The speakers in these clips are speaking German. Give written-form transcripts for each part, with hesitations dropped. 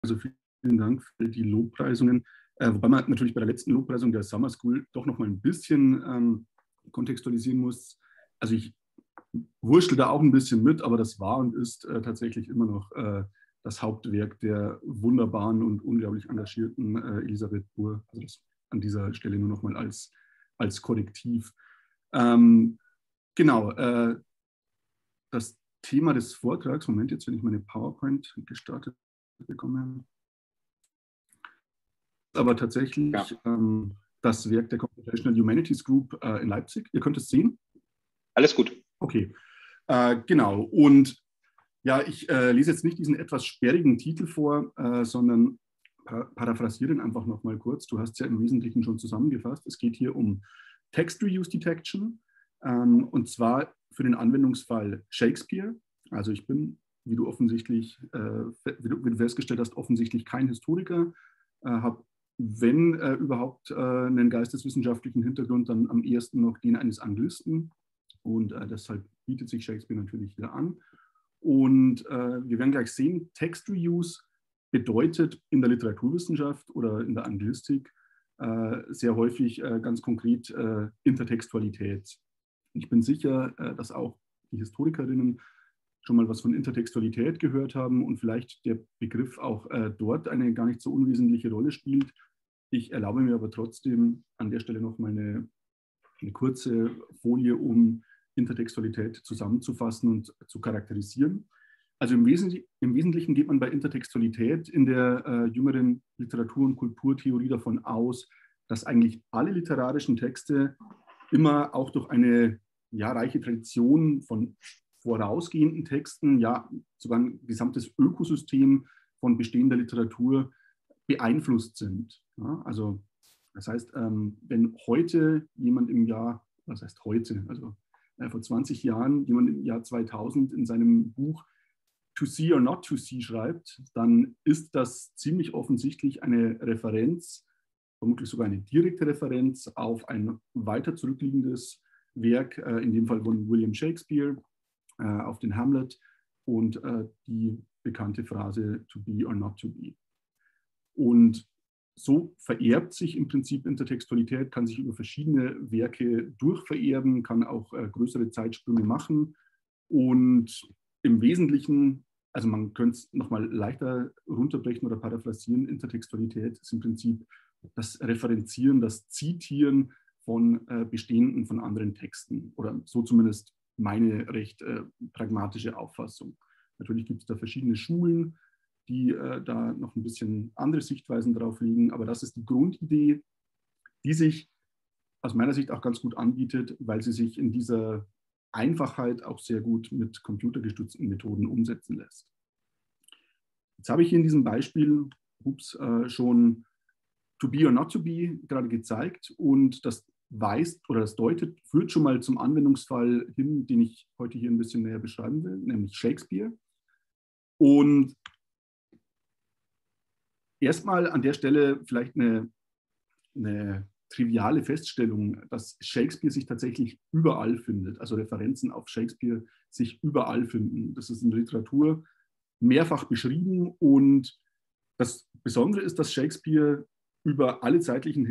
Also vielen Dank für die Lobpreisungen. Wobei man natürlich bei der letzten Lobpreisung der Summer School doch noch mal ein bisschen kontextualisieren muss. Also ich wurschtel da auch ein bisschen mit, aber das war und ist tatsächlich immer noch das Hauptwerk der wunderbaren und unglaublich engagierten Elisabeth Burr. Also das an dieser Stelle nur noch mal als Korrektiv. Genau, das Thema des Vortrags, Moment, jetzt wenn ich meine PowerPoint gestartet bekomme, aber tatsächlich das Werk der Computational Humanities Group in Leipzig. Ihr könnt es sehen. Alles gut. Okay, genau. Und ja, ich lese jetzt nicht diesen etwas sperrigen Titel vor, sondern paraphrasiere ihn einfach noch mal kurz. Du hast es ja im Wesentlichen schon zusammengefasst. Es geht hier um Text Reuse Detection und zwar für den Anwendungsfall Shakespeare. Also ich bin, wie du offensichtlich, wie du festgestellt hast, offensichtlich kein Historiker, habe, wenn überhaupt, einen geisteswissenschaftlichen Hintergrund, dann am ehesten noch den eines Anglisten. Und deshalb bietet sich Shakespeare natürlich wieder an. Und wir werden gleich sehen, Text Reuse bedeutet in der Literaturwissenschaft oder in der Anglistik sehr häufig ganz konkret Intertextualität. Ich bin sicher, dass auch die Historikerinnen schon mal was von Intertextualität gehört haben und vielleicht der Begriff auch dort eine gar nicht so unwesentliche Rolle spielt. Ich erlaube mir aber trotzdem an der Stelle noch mal eine kurze Folie, um Intertextualität zusammenzufassen und zu charakterisieren. Also im Wesentlichen geht man bei Intertextualität in der jüngeren Literatur- und Kulturtheorie davon aus, dass eigentlich alle literarischen Texte immer auch durch eine reiche Tradition von vorausgehenden Texten, ja sogar ein gesamtes Ökosystem von bestehender Literatur beeinflusst sind. Ja, also das heißt, wenn heute jemand im Jahr, was heißt heute, also vor 20 Jahren, jemand im Jahr 2000 in seinem Buch To See or Not to See schreibt, dann ist das ziemlich offensichtlich eine Referenz, vermutlich sogar eine direkte Referenz auf ein weiter zurückliegendes Werk, in dem Fall von William Shakespeare, auf den Hamlet und die bekannte Phrase To be or not to be. Und so vererbt sich im Prinzip Intertextualität, kann sich über verschiedene Werke durchvererben, kann auch größere Zeitsprünge machen. Und im Wesentlichen, also man könnte es nochmal leichter runterbrechen oder paraphrasieren, Intertextualität ist im Prinzip das Referenzieren, das Zitieren von bestehenden, von anderen Texten. Oder so zumindest meine recht pragmatische Auffassung. Natürlich gibt es da verschiedene Schulen, die da noch ein bisschen andere Sichtweisen drauf liegen. Aber das ist die Grundidee, die sich aus meiner Sicht auch ganz gut anbietet, weil sie sich in dieser Einfachheit auch sehr gut mit computergestützten Methoden umsetzen lässt. Jetzt habe ich hier in diesem Beispiel schon To be or not to be gerade gezeigt und das weist oder das deutet, führt schon mal zum Anwendungsfall hin, den ich heute hier ein bisschen näher beschreiben will, nämlich Shakespeare. Und erstmal an der Stelle vielleicht eine triviale Feststellung, dass Shakespeare sich tatsächlich überall findet, also Referenzen auf Shakespeare sich überall finden. Das ist in der Literatur mehrfach beschrieben und das Besondere ist, dass Shakespeare über alle zeitlichen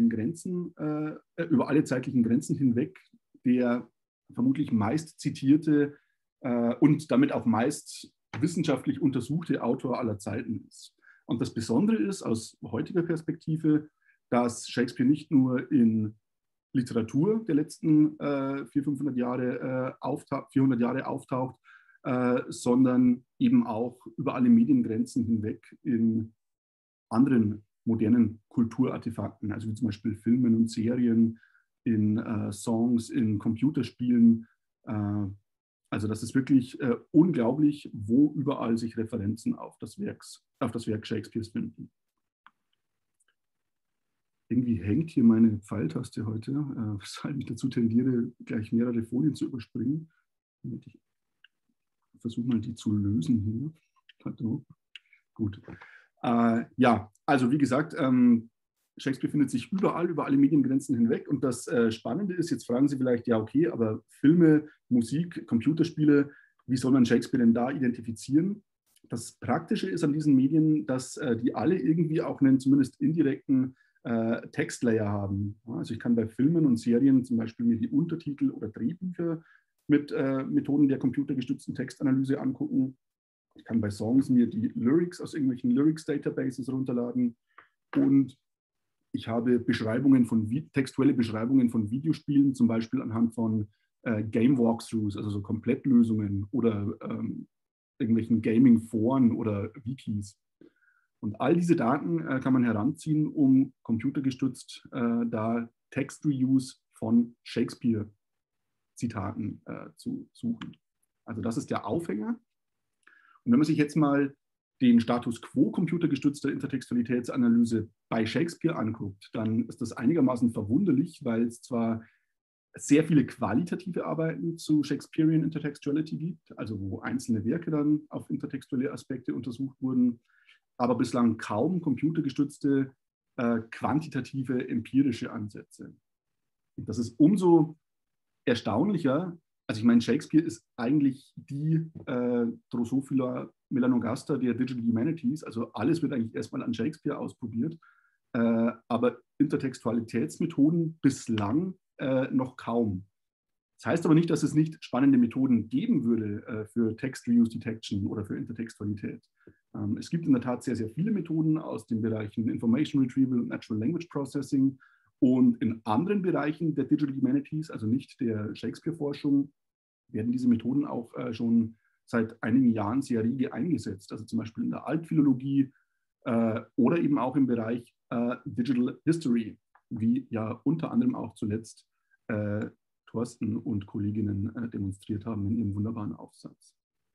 Grenzen hinweg der vermutlich meist zitierte und damit auch meist wissenschaftlich untersuchte Autor aller Zeiten ist. Und das Besondere ist aus heutiger Perspektive, dass Shakespeare nicht nur in Literatur der letzten 400 Jahre auftaucht, sondern eben auch über alle Mediengrenzen hinweg in anderen modernen Kulturartefakten, also wie zum Beispiel Filmen und Serien, in Songs, in Computerspielen. Also das ist wirklich unglaublich, wo überall sich Referenzen auf das Werk Shakespeares finden. Irgendwie hängt hier meine Pfeiltaste heute, weshalb ich dazu tendiere, gleich mehrere Folien zu überspringen. Ich versuche mal, die zu lösen hier. Pardon. Gut. Ja, also wie gesagt, Shakespeare findet sich überall, über alle Mediengrenzen hinweg. Und das Spannende ist, jetzt fragen Sie vielleicht, ja okay, aber Filme, Musik, Computerspiele, wie soll man Shakespeare denn da identifizieren? Das Praktische ist an diesen Medien, dass die alle irgendwie auch einen zumindest indirekten Textlayer haben. Also ich kann bei Filmen und Serien zum Beispiel mir die Untertitel oder Drehbücher mit Methoden der computergestützten Textanalyse angucken. Ich kann bei Songs mir die Lyrics aus irgendwelchen Lyrics-Databases runterladen und ich habe textuelle Beschreibungen von Videospielen, zum Beispiel anhand von Game Walkthroughs, also so Komplettlösungen oder irgendwelchen Gaming-Foren oder Wikis. Und all diese Daten kann man heranziehen, um computergestützt da Text-Reuse von Shakespeare-Zitaten zu suchen. Also das ist der Aufhänger. Und wenn man sich jetzt mal den Status quo computergestützter Intertextualitätsanalyse bei Shakespeare anguckt, dann ist das einigermaßen verwunderlich, weil es zwar sehr viele qualitative Arbeiten zu Shakespearean Intertextuality gibt, also wo einzelne Werke dann auf intertextuelle Aspekte untersucht wurden, aber bislang kaum computergestützte quantitative empirische Ansätze. Das ist umso erstaunlicher. Also ich meine, Shakespeare ist eigentlich die Drosophila melanogaster der Digital Humanities, also alles wird eigentlich erstmal an Shakespeare ausprobiert, aber Intertextualitätsmethoden bislang noch kaum. Das heißt aber nicht, dass es nicht spannende Methoden geben würde für Text-Reuse Detection oder für Intertextualität. Es gibt in der Tat sehr, sehr viele Methoden aus den Bereichen Information Retrieval und Natural Language Processing und in anderen Bereichen der Digital Humanities, also nicht der Shakespeare-Forschung, werden diese Methoden auch schon seit einigen Jahren sehr rege eingesetzt, also zum Beispiel in der Altphilologie oder eben auch im Bereich Digital History, wie ja unter anderem auch zuletzt Thorsten und Kolleginnen demonstriert haben in ihrem wunderbaren Aufsatz.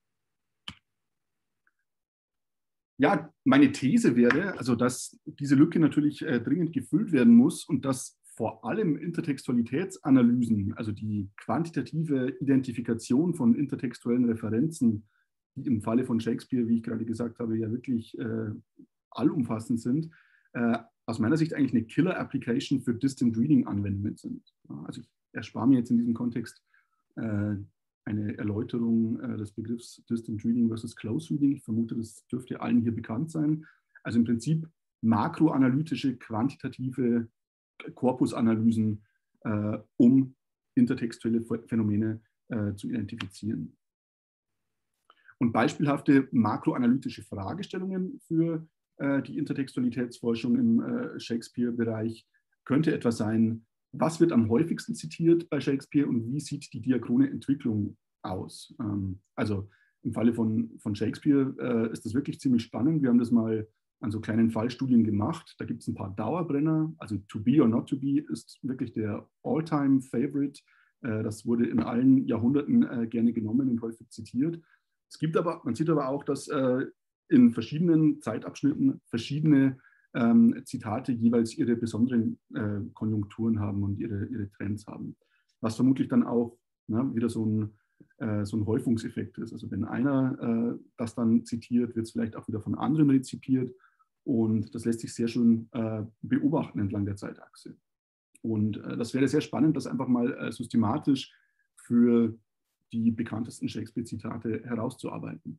Ja, meine These wäre, also dass diese Lücke natürlich dringend gefüllt werden muss und dass vor allem Intertextualitätsanalysen, also die quantitative Identifikation von intertextuellen Referenzen, die im Falle von Shakespeare, wie ich gerade gesagt habe, ja wirklich allumfassend sind, aus meiner Sicht eigentlich eine Killer-Application für Distant Reading-Anwendungen sind. Also ich erspare mir jetzt in diesem Kontext eine Erläuterung des Begriffs Distant Reading versus Close Reading. Ich vermute, das dürfte allen hier bekannt sein. Also im Prinzip makroanalytische, quantitative Korpusanalysen, um intertextuelle Phänomene zu identifizieren. Und beispielhafte makroanalytische Fragestellungen für die Intertextualitätsforschung im Shakespeare-Bereich könnte etwa sein, was wird am häufigsten zitiert bei Shakespeare und wie sieht die diachrone Entwicklung aus? Also im Falle von Shakespeare ist das wirklich ziemlich spannend. Wir haben das mal an so kleinen Fallstudien gemacht. Da gibt es ein paar Dauerbrenner. Also To Be or Not to Be ist wirklich der All-Time-Favorite. Das wurde in allen Jahrhunderten gerne genommen und häufig zitiert. Man sieht aber auch, dass in verschiedenen Zeitabschnitten verschiedene Zitate jeweils ihre besonderen Konjunkturen haben und ihre Trends haben. Was vermutlich dann auch wieder so ein Häufungseffekt ist. Also wenn einer das dann zitiert, wird es vielleicht auch wieder von anderen rezipiert und das lässt sich sehr schön beobachten entlang der Zeitachse. Und das wäre sehr spannend, das einfach mal systematisch für die bekanntesten Shakespeare-Zitate herauszuarbeiten.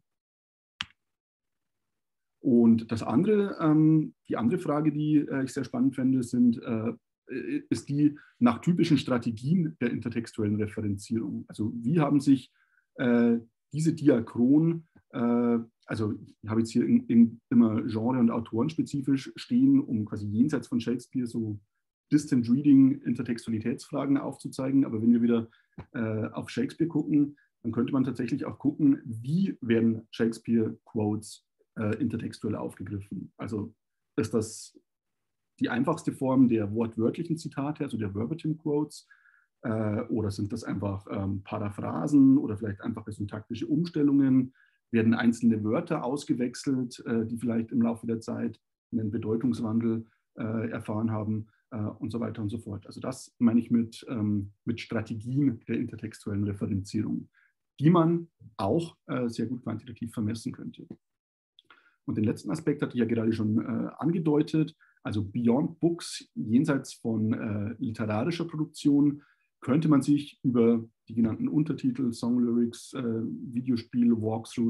Und die andere Frage, die ich sehr spannend fände, ist die nach typischen Strategien der intertextuellen Referenzierung. Also wie haben sich diese Diachronen, also ich habe jetzt hier immer Genre- und Autorenspezifisch stehen, um quasi jenseits von Shakespeare so Distant Reading Intertextualitätsfragen aufzuzeigen. Aber wenn wir wieder auf Shakespeare gucken, dann könnte man tatsächlich auch gucken, wie werden Shakespeare-Quotes intertextuell aufgegriffen. Also ist das die einfachste Form der wortwörtlichen Zitate, also der Verbatim Quotes, oder sind das einfach Paraphrasen oder vielleicht einfache syntaktische Umstellungen? Werden einzelne Wörter ausgewechselt, die vielleicht im Laufe der Zeit einen Bedeutungswandel erfahren haben und so weiter und so fort. Also das meine ich mit Strategien der intertextuellen Referenzierung, die man auch sehr gut quantitativ vermessen könnte. Und den letzten Aspekt hatte ich ja gerade schon angedeutet, also Beyond Books, jenseits von literarischer Produktion, könnte man sich über die genannten Untertitel, Songlyrics, Videospiele, Walkthroughs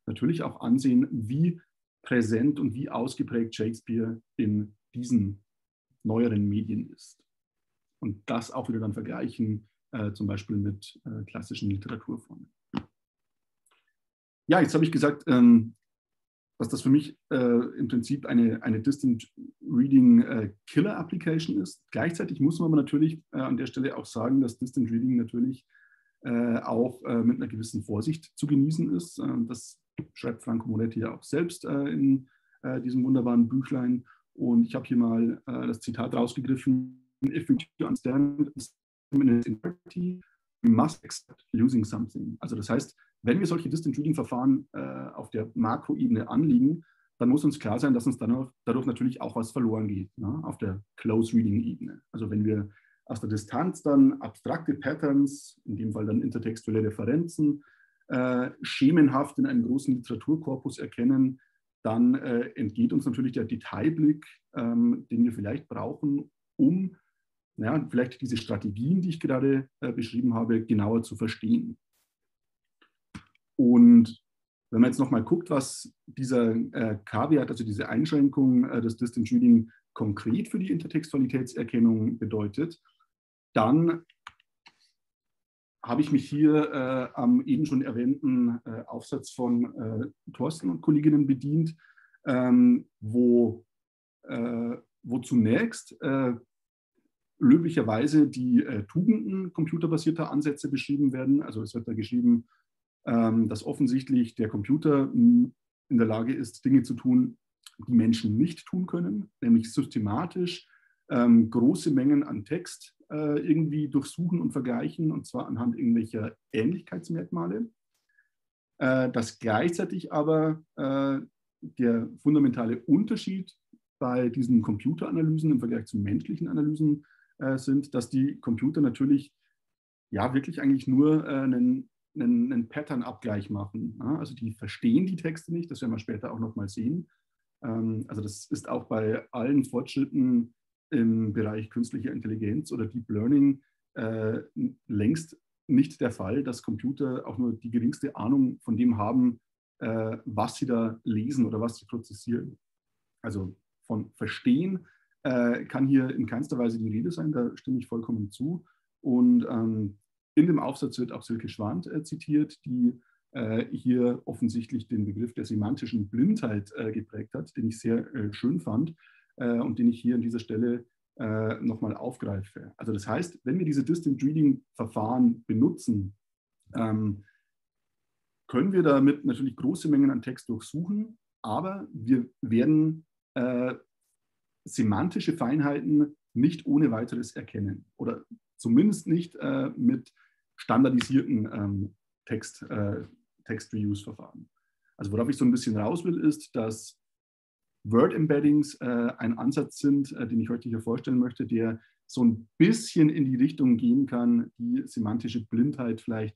natürlich auch ansehen, wie präsent und wie ausgeprägt Shakespeare in diesen neueren Medien ist. Und das auch wieder dann vergleichen, zum Beispiel mit klassischen Literaturformen. Ja, jetzt habe ich gesagt, dass das für mich im Prinzip eine Distant Reading Killer Application ist. Gleichzeitig muss man aber natürlich an der Stelle auch sagen, dass Distant Reading natürlich auch mit einer gewissen Vorsicht zu genießen ist. Das schreibt Franco Moretti ja auch selbst in diesem wunderbaren Büchlein. Und ich habe hier mal das Zitat rausgegriffen: If we understand its integrity, we must accept losing something. Also das heißt, wenn wir solche Distant Reading Verfahren auf der Makroebene anlegen, dann muss uns klar sein, dass uns dadurch natürlich auch was verloren geht, ne? Auf der Close Reading Ebene. Also wenn wir aus der Distanz dann abstrakte Patterns, in dem Fall dann intertextuelle Referenzen, schemenhaft in einem großen Literaturkorpus erkennen, dann entgeht uns natürlich der Detailblick, den wir vielleicht brauchen, um vielleicht diese Strategien, die ich gerade beschrieben habe, genauer zu verstehen. Und wenn man jetzt nochmal guckt, was dieser Caveat, also diese Einschränkung des Distant Reading konkret für die Intertextualitätserkennung bedeutet, dann habe ich mich hier am eben schon erwähnten Aufsatz von Thorsten und Kolleginnen bedient, wo zunächst löblicherweise die Tugenden computerbasierter Ansätze beschrieben werden. Also es wird da geschrieben, dass offensichtlich der Computer in der Lage ist, Dinge zu tun, die Menschen nicht tun können, nämlich systematisch große Mengen an Text irgendwie durchsuchen und vergleichen, und zwar anhand irgendwelcher Ähnlichkeitsmerkmale. Dass gleichzeitig aber der fundamentale Unterschied bei diesen Computeranalysen im Vergleich zu menschlichen Analysen sind, dass die Computer natürlich ja wirklich eigentlich nur einen Pattern-Abgleich machen. Ja? Also die verstehen die Texte nicht, das werden wir später auch nochmal sehen. Also das ist auch bei allen Fortschritten im Bereich künstlicher Intelligenz oder Deep Learning längst nicht der Fall, dass Computer auch nur die geringste Ahnung von dem haben, was sie da lesen oder was sie prozessieren. Also von Verstehen kann hier in keinster Weise die Rede sein, da stimme ich vollkommen zu. Und in dem Aufsatz wird auch Silke Schwand zitiert, die hier offensichtlich den Begriff der semantischen Blindheit geprägt hat, den ich sehr schön fand und den ich hier an dieser Stelle nochmal aufgreife. Also das heißt, wenn wir diese Distant Reading Verfahren benutzen, können wir damit natürlich große Mengen an Text durchsuchen, aber wir werden semantische Feinheiten nicht ohne weiteres erkennen oder zumindest nicht mit standardisierten Text-Reuse-Verfahren. Also worauf ich so ein bisschen raus will, ist, dass Word-Embeddings ein Ansatz sind, den ich heute hier vorstellen möchte, der so ein bisschen in die Richtung gehen kann, die semantische Blindheit vielleicht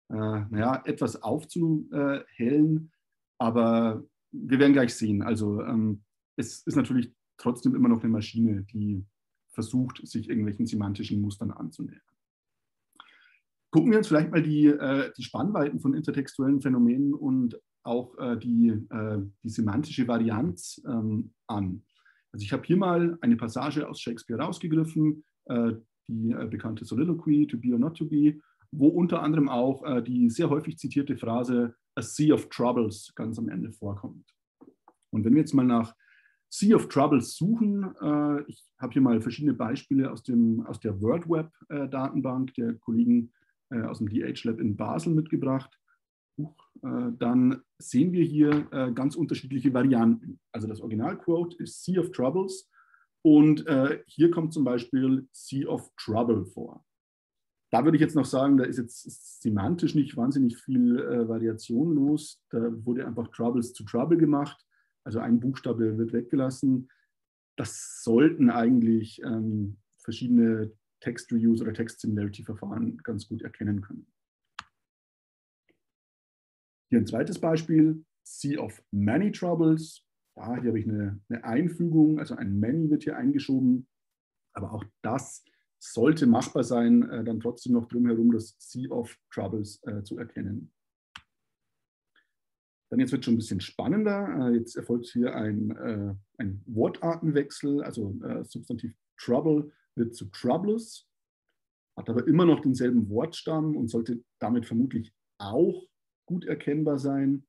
etwas aufzuhellen, aber wir werden gleich sehen. Also es ist natürlich trotzdem immer noch eine Maschine, die versucht, sich irgendwelchen semantischen Mustern anzunähern. Gucken wir uns vielleicht mal die Spannweiten von intertextuellen Phänomenen und auch die semantische Varianz an. Also ich habe hier mal eine Passage aus Shakespeare rausgegriffen, die bekannte Soliloquy, To Be or Not to Be, wo unter anderem auch die sehr häufig zitierte Phrase A Sea of Troubles ganz am Ende vorkommt. Und wenn wir jetzt mal nach Sea of Troubles suchen, ich habe hier mal verschiedene Beispiele aus der WordWeb-Datenbank der Kollegen aus dem DH Lab in Basel mitgebracht, dann sehen wir hier ganz unterschiedliche Varianten. Also das Originalquote ist Sea of Troubles und hier kommt zum Beispiel Sea of Trouble vor. Da würde ich jetzt noch sagen, da ist jetzt semantisch nicht wahnsinnig viel Variation los. Da wurde einfach Troubles zu Trouble gemacht. Also ein Buchstabe wird weggelassen. Das sollten eigentlich verschiedene Text-Reuse- oder Text-Similarity-Verfahren ganz gut erkennen können. Hier ein zweites Beispiel, Sea of Many Troubles. Ja, hier habe ich eine Einfügung, also ein Many wird hier eingeschoben. Aber auch das sollte machbar sein, dann trotzdem noch drumherum das Sea of Troubles zu erkennen. Dann jetzt wird es schon ein bisschen spannender. Jetzt erfolgt hier ein Wortartenwechsel, also Substantiv trouble wird zu troublous, hat aber immer noch denselben Wortstamm und sollte damit vermutlich auch gut erkennbar sein.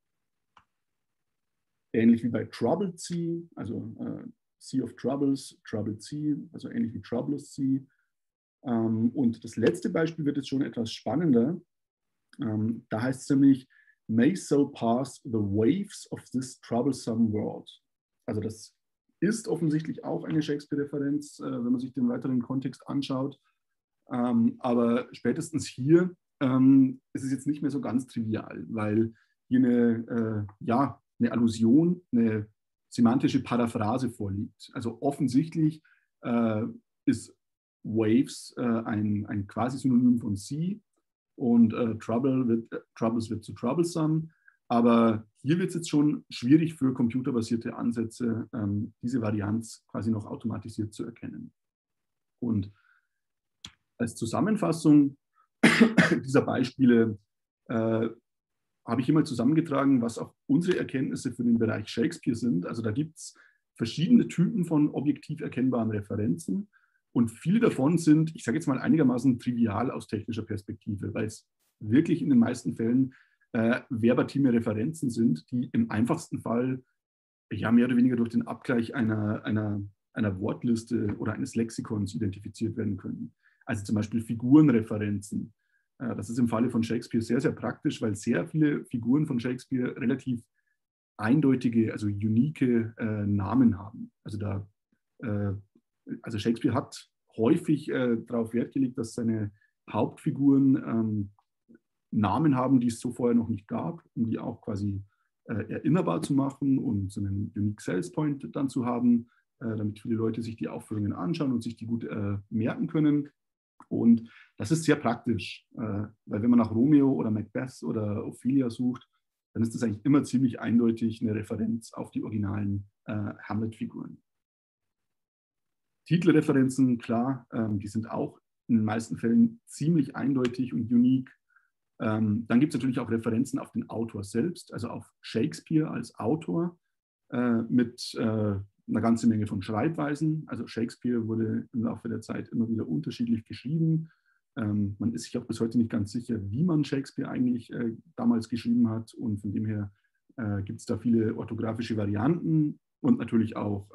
Ähnlich wie bei troubled sea, also Sea of Troubles, troubled sea, also ähnlich wie troublous sea. Und das letzte Beispiel wird jetzt schon etwas spannender. Da heißt es nämlich, may so pass the waves of this troublesome world. Also das ist offensichtlich auch eine Shakespeare-Referenz, wenn man sich den weiteren Kontext anschaut. Aber spätestens hier ist es jetzt nicht mehr so ganz trivial, weil hier eine Allusion, eine semantische Paraphrase vorliegt. Also offensichtlich ist Waves ein Quasi-Synonym von Sea und Troubles wird zu Troublesome. Aber hier wird es jetzt schon schwierig für computerbasierte Ansätze, diese Varianz quasi noch automatisiert zu erkennen. Und als Zusammenfassung dieser Beispiele habe ich hier mal zusammengetragen, was auch unsere Erkenntnisse für den Bereich Shakespeare sind. Also da gibt es verschiedene Typen von objektiv erkennbaren Referenzen und viele davon sind, ich sage jetzt mal, einigermaßen trivial aus technischer Perspektive, weil es wirklich in den meisten Fällen verbatime Referenzen sind, die im einfachsten Fall ja mehr oder weniger durch den Abgleich einer Wortliste oder eines Lexikons identifiziert werden können. Also zum Beispiel Figurenreferenzen. Das ist im Falle von Shakespeare sehr, sehr praktisch, weil sehr viele Figuren von Shakespeare relativ eindeutige, also unique Namen haben. Also Shakespeare hat häufig darauf Wert gelegt, dass seine Hauptfiguren Namen haben, die es so vorher noch nicht gab, um die auch quasi erinnerbar zu machen und so einen Unique Sales Point dann zu haben, damit viele Leute sich die Aufführungen anschauen und sich die gut merken können. Und das ist sehr praktisch, weil wenn man nach Romeo oder Macbeth oder Ophelia sucht, dann ist das eigentlich immer ziemlich eindeutig eine Referenz auf die originalen Hamlet-Figuren. Titelreferenzen, klar, die sind auch in den meisten Fällen ziemlich eindeutig und unique. Dann gibt es natürlich auch Referenzen auf den Autor selbst, also auf Shakespeare als Autor mit eine ganze Menge von Schreibweisen. Also Shakespeare wurde im Laufe der Zeit immer wieder unterschiedlich geschrieben. Man ist sich auch bis heute nicht ganz sicher, wie man Shakespeare eigentlich damals geschrieben hat. Und von dem her gibt es da viele orthografische Varianten und natürlich auch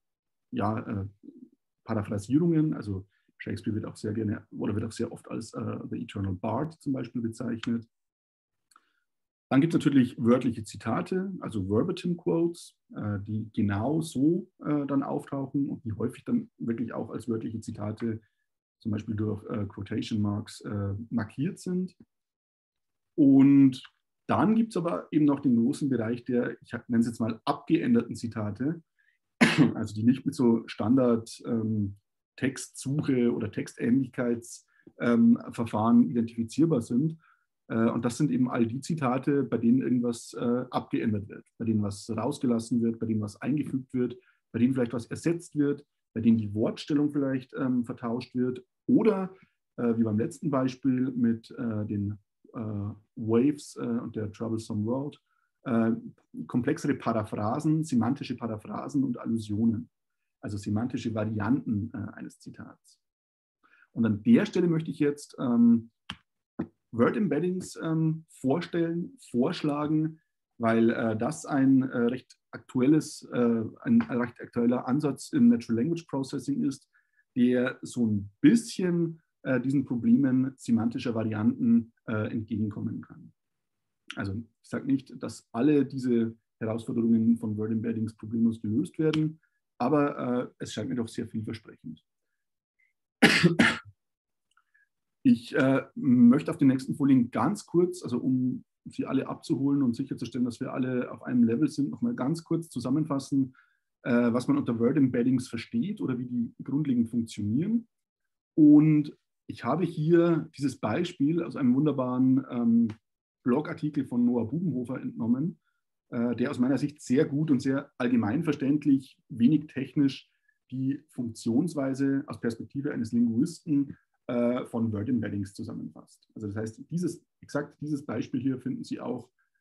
Paraphrasierungen. Also Shakespeare wird auch sehr gerne oder wird auch sehr oft als The Eternal Bard zum Beispiel bezeichnet. Dann gibt es natürlich wörtliche Zitate, also Verbatim Quotes, die genau so dann auftauchen und die häufig dann wirklich auch als wörtliche Zitate zum Beispiel durch Quotation Marks markiert sind. Und dann gibt es aber eben noch den großen Bereich der, ich nenne es jetzt mal, abgeänderten Zitate, also die nicht mit so Standard Textsuche oder Textähnlichkeitsverfahren identifizierbar sind. Und das sind eben all die Zitate, bei denen irgendwas abgeändert wird, bei denen was rausgelassen wird, bei denen was eingefügt wird, bei denen vielleicht was ersetzt wird, bei denen die Wortstellung vielleicht vertauscht wird oder wie beim letzten Beispiel mit den Waves und der Troublesome World, komplexere Paraphrasen, semantische Paraphrasen und Allusionen, also semantische Varianten eines Zitats. Und an der Stelle möchte ich jetzt Word Embeddings vorschlagen, weil das ein recht aktueller Ansatz im Natural Language Processing ist, der so ein bisschen diesen Problemen semantischer Varianten entgegenkommen kann. Also ich sage nicht, dass alle diese Herausforderungen von Word Embeddings problemlos gelöst werden, aber es scheint mir doch sehr vielversprechend. Ich möchte auf den nächsten Folien ganz kurz, also um Sie alle abzuholen und sicherzustellen, dass wir alle auf einem Level sind, nochmal ganz kurz zusammenfassen, was man unter Word Embeddings versteht oder wie die grundlegend funktionieren. Und ich habe hier dieses Beispiel aus einem wunderbaren Blogartikel von Noah Bubenhofer entnommen, der aus meiner Sicht sehr gut und sehr allgemeinverständlich, wenig technisch die Funktionsweise aus Perspektive eines Linguisten von Word Embeddings zusammenfasst. Also das heißt, exakt dieses Beispiel hier finden Sie auch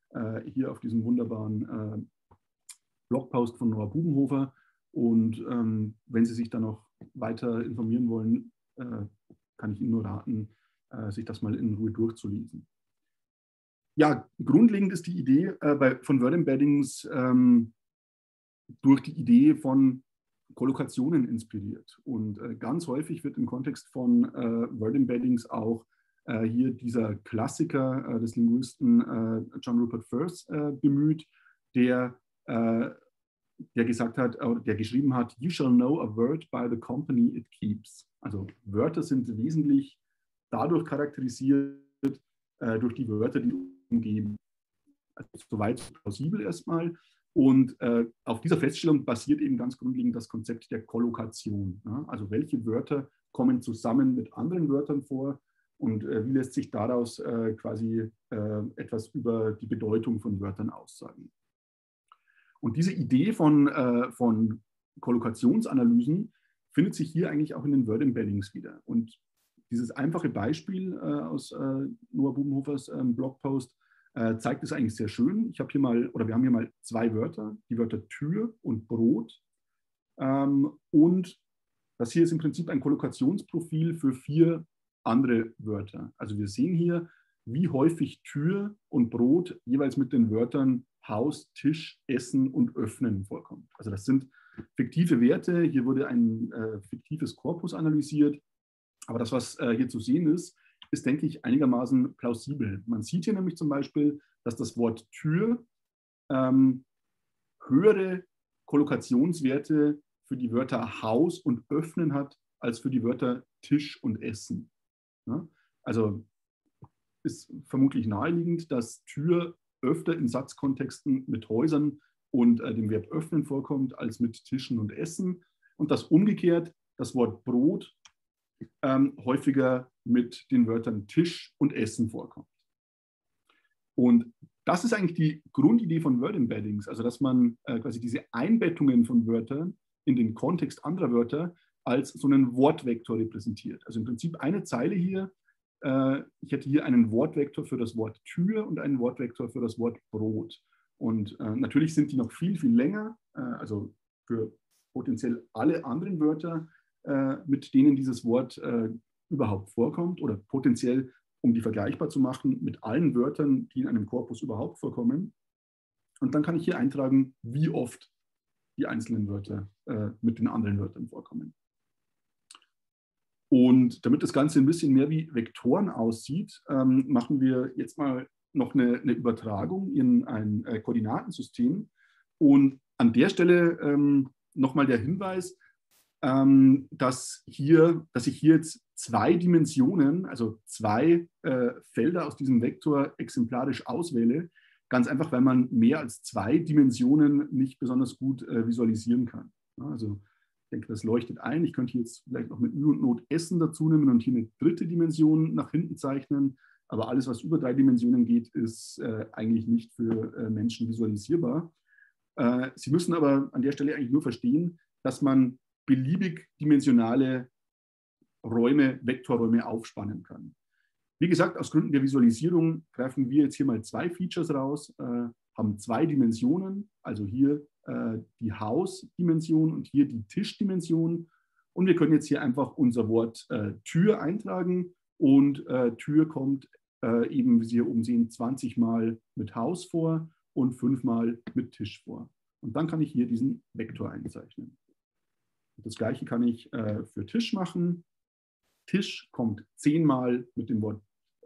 hier auf diesem wunderbaren Blogpost von Noah Bubenhofer. Und wenn Sie sich da noch weiter informieren wollen, kann ich Ihnen nur raten, sich das mal in Ruhe durchzulesen. Ja, grundlegend ist die Idee von Word Embeddings durch die Idee von Kollokationen inspiriert. Und ganz häufig wird im Kontext von Word Embeddings auch hier dieser Klassiker des Linguisten John Rupert Firth bemüht, der gesagt hat, der geschrieben hat, "You shall know a word by the company it keeps." Also Wörter sind wesentlich dadurch charakterisiert, durch die Wörter, die umgeben. Also soweit plausibel erstmal. Und auf dieser Feststellung basiert eben ganz grundlegend das Konzept der Kollokation. Ja? Also welche Wörter kommen zusammen mit anderen Wörtern vor und wie lässt sich daraus quasi etwas über die Bedeutung von Wörtern aussagen. Und diese Idee von Kollokationsanalysen findet sich hier eigentlich auch in den Word Embeddings wieder. Und dieses einfache Beispiel aus Noah Bubenhofers Blogpost zeigt es eigentlich sehr schön. Wir haben hier mal zwei Wörter, die Wörter Tür und Brot. Und das hier ist im Prinzip ein Kollokationsprofil für 4 andere Wörter. Also wir sehen hier, wie häufig Tür und Brot jeweils mit den Wörtern Haus, Tisch, Essen und Öffnen vorkommt. Also das sind fiktive Werte. Hier wurde ein fiktives Korpus analysiert. Aber das, was hier zu sehen ist, denke ich, einigermaßen plausibel. Man sieht hier nämlich zum Beispiel, dass das Wort Tür höhere Kollokationswerte für die Wörter Haus und Öffnen hat, als für die Wörter Tisch und Essen. Ja? Also ist vermutlich naheliegend, dass Tür öfter in Satzkontexten mit Häusern und dem Verb öffnen vorkommt, als mit Tischen und Essen. Und dass umgekehrt das Wort Brot häufiger mit den Wörtern Tisch und Essen vorkommt. Und das ist eigentlich die Grundidee von Word Embeddings, also dass man quasi diese Einbettungen von Wörtern in den Kontext anderer Wörter als so einen Wortvektor repräsentiert. Also im Prinzip eine Zeile hier, ich hätte hier einen Wortvektor für das Wort Tür und einen Wortvektor für das Wort Brot. Und natürlich sind die noch viel, viel länger, also für potenziell alle anderen Wörter, mit denen dieses Wort überhaupt vorkommt oder potenziell, um die vergleichbar zu machen, mit allen Wörtern, die in einem Korpus überhaupt vorkommen. Und dann kann ich hier eintragen, wie oft die einzelnen Wörter mit den anderen Wörtern vorkommen. Und damit das Ganze ein bisschen mehr wie Vektoren aussieht, machen wir jetzt mal noch eine Übertragung in ein Koordinatensystem. Und an der Stelle nochmal der Hinweis, dass ich hier jetzt 2 Dimensionen, also 2 Felder aus diesem Vektor exemplarisch auswähle, ganz einfach, weil man mehr als 2 Dimensionen nicht besonders gut visualisieren kann. Ja, also ich denke, das leuchtet ein. Ich könnte jetzt vielleicht noch mit Mühe und Not Essen dazu nehmen und hier eine 3. Dimension nach hinten zeichnen. Aber alles, was über 3 Dimensionen geht, ist eigentlich nicht für Menschen visualisierbar. Sie müssen aber an der Stelle eigentlich nur verstehen, dass man beliebig dimensionale Räume, Vektorräume aufspannen kann. Wie gesagt, aus Gründen der Visualisierung greifen wir jetzt hier mal 2 Features raus, haben 2 Dimensionen, also hier die Hausdimension und hier die Tischdimension. Und wir können jetzt hier einfach unser Wort Tür eintragen und Tür kommt eben, wie Sie hier oben sehen, 20 Mal mit Haus vor und 5 Mal mit Tisch vor. Und dann kann ich hier diesen Vektor einzeichnen. Das gleiche kann ich für Tisch machen. Tisch kommt 10 Mal mit dem Wort,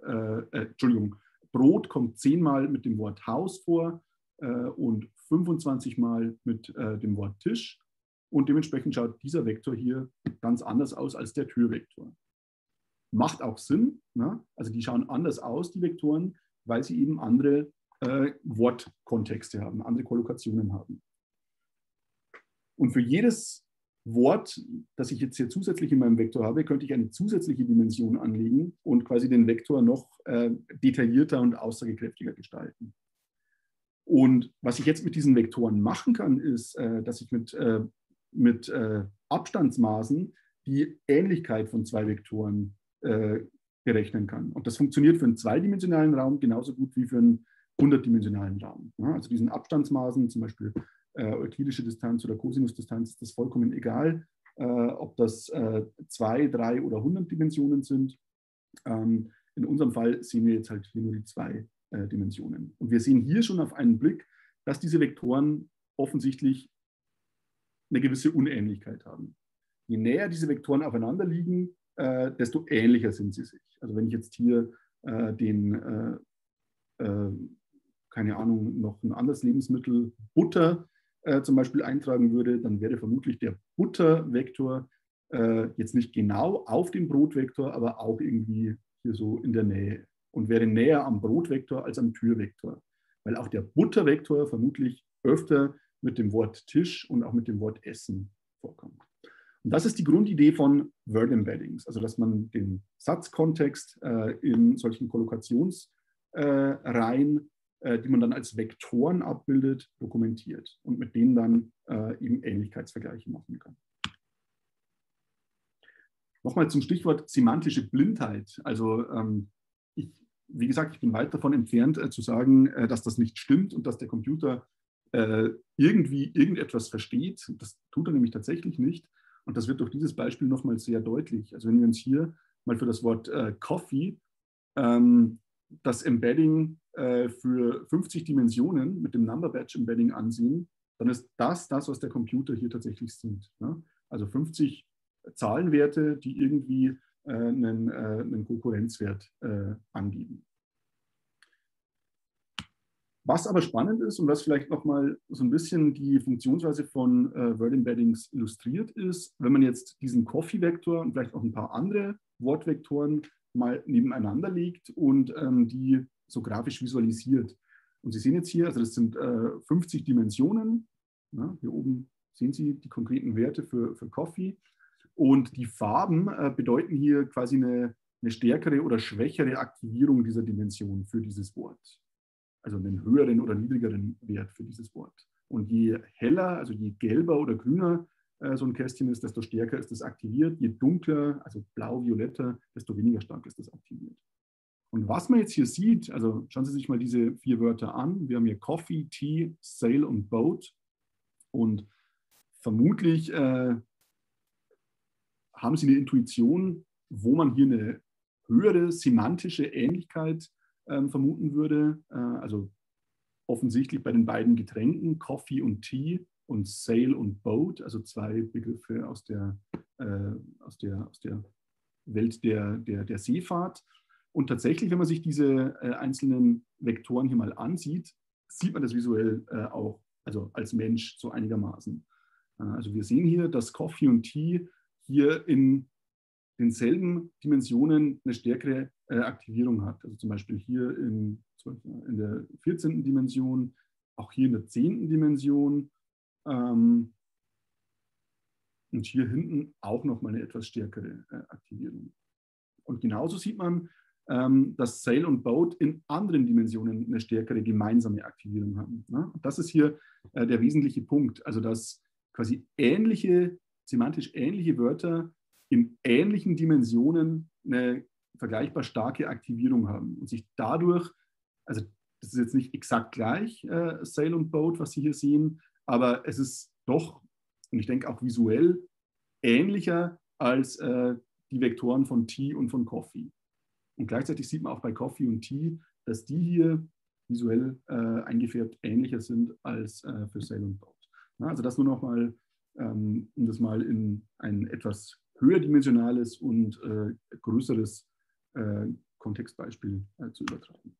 Brot kommt 10 Mal mit dem Wort Haus vor und 25 Mal mit dem Wort Tisch. Und dementsprechend schaut dieser Vektor hier ganz anders aus als der Türvektor. Macht auch Sinn, ne? Also die schauen anders aus, die Vektoren, weil sie eben andere Wortkontexte haben, andere Kollokationen haben. Und für jedes Wort, das ich jetzt hier zusätzlich in meinem Vektor habe, könnte ich eine zusätzliche Dimension anlegen und quasi den Vektor noch detaillierter und aussagekräftiger gestalten. Und was ich jetzt mit diesen Vektoren machen kann, ist, dass ich mit Abstandsmaßen die Ähnlichkeit von 2 Vektoren berechnen kann. Und das funktioniert für einen zweidimensionalen Raum genauso gut wie für einen 100-dimensionalen Rahmen. Ja, also diesen Abstandsmaßen, zum Beispiel euklidische Distanz oder Kosinusdistanz, ist das vollkommen egal, ob das 2, 3 oder 100 Dimensionen sind. In unserem Fall sehen wir jetzt halt hier nur die 2 Dimensionen. Und wir sehen hier schon auf einen Blick, dass diese Vektoren offensichtlich eine gewisse Unähnlichkeit haben. Je näher diese Vektoren aufeinander liegen, desto ähnlicher sind sie sich. Also wenn ich jetzt hier keine Ahnung, noch ein anderes Lebensmittel, Butter zum Beispiel eintragen würde, dann wäre vermutlich der Buttervektor jetzt nicht genau auf dem Brotvektor, aber auch irgendwie hier so in der Nähe und wäre näher am Brotvektor als am Türvektor, weil auch der Buttervektor vermutlich öfter mit dem Wort Tisch und auch mit dem Wort Essen vorkommt. Und das ist die Grundidee von Word Embeddings, also dass man den Satzkontext in solchen Kollokationsreihen, die man dann als Vektoren abbildet, dokumentiert und mit denen dann eben Ähnlichkeitsvergleiche machen kann. Nochmal zum Stichwort semantische Blindheit. Also wie gesagt, ich bin weit davon entfernt zu sagen, dass das nicht stimmt und dass der Computer irgendwie irgendetwas versteht. Das tut er nämlich tatsächlich nicht. Und das wird durch dieses Beispiel nochmal sehr deutlich. Also wenn wir uns hier mal für das Wort Coffee das Embedding für 50 Dimensionen mit dem Number Batch Embedding ansehen, dann ist das, was der Computer hier tatsächlich sieht. Ne? Also 50 Zahlenwerte, die irgendwie einen Konkurrenzwert angeben. Was aber spannend ist und was vielleicht nochmal so ein bisschen die Funktionsweise von Word Embeddings illustriert ist, wenn man jetzt diesen Coffee-Vektor und vielleicht auch ein paar andere Wortvektoren mal nebeneinander legt und die so grafisch visualisiert. Und Sie sehen jetzt hier, also das sind 50 Dimensionen. Ja, hier oben sehen Sie die konkreten Werte für Coffee. Und die Farben bedeuten hier quasi eine stärkere oder schwächere Aktivierung dieser Dimension für dieses Wort. Also einen höheren oder niedrigeren Wert für dieses Wort. Und je heller, also je gelber oder grüner so ein Kästchen ist, desto stärker ist es aktiviert. Je dunkler, also blau-violetter, desto weniger stark ist es aktiviert. Und was man jetzt hier sieht, also schauen Sie sich mal diese 4 Wörter an. Wir haben hier Coffee, Tea, Sail und Boat. Und vermutlich haben Sie eine Intuition, wo man hier eine höhere semantische Ähnlichkeit vermuten würde. Also offensichtlich bei den beiden Getränken, Coffee und Tea und Sail und Boat, also 2 Begriffe aus der Welt der Seefahrt. Und tatsächlich, wenn man sich diese einzelnen Vektoren hier mal ansieht, sieht man das visuell auch, also als Mensch so einigermaßen. Also wir sehen hier, dass Coffee und Tea hier in denselben Dimensionen eine stärkere Aktivierung hat. Also zum Beispiel hier in der 14. Dimension, auch hier in der 10. Dimension und hier hinten auch nochmal eine etwas stärkere Aktivierung. Und genauso sieht man, dass Sail und Boat in anderen Dimensionen eine stärkere gemeinsame Aktivierung haben. Ne? Und das ist hier der wesentliche Punkt, also dass quasi semantisch ähnliche Wörter in ähnlichen Dimensionen eine vergleichbar starke Aktivierung haben und sich dadurch, also das ist jetzt nicht exakt gleich, Sail und Boat, was Sie hier sehen, aber es ist doch, und ich denke auch visuell, ähnlicher als die Vektoren von Tea und von Coffee. Und gleichzeitig sieht man auch bei Coffee und Tea, dass die hier visuell eingefärbt ähnlicher sind als für Sail und Boat. Ja, also das nur noch mal, um das mal in ein etwas höherdimensionales und größeres Kontextbeispiel zu übertragen.